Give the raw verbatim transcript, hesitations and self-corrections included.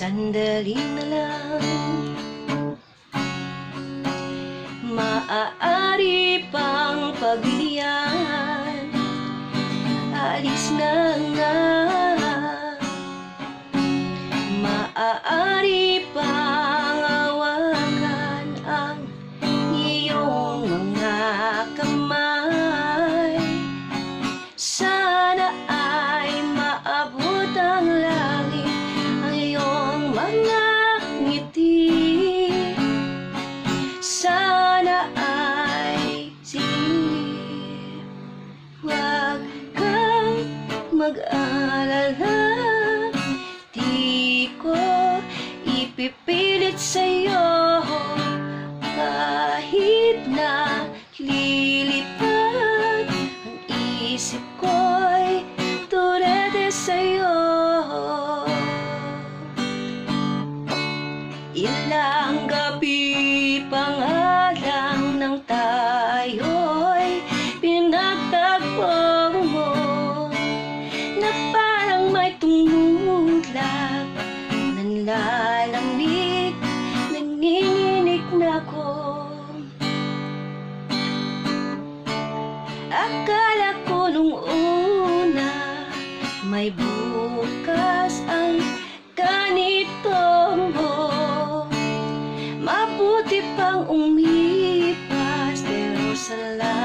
sandali na lang. Maaari pang pagbilian, alis na nga. Maaari pang hawakan ang iyong mga kamay. Sana ay maabot ang langit ang iyong mga ngiti. Sana ay sige, huwag kang mag-alala. Di ko ipipilit sa'yo kahit na lilipad ang isip ko'y turete sa'yo. Ilang gabi pa nga lang nang tayo'y pinagtagpo mo, na parang may tumulak, nanlalamig, nanginginig na ko. Akala ko nung una may bukas ang ganito mo. Mabuti pang umipas, pero sa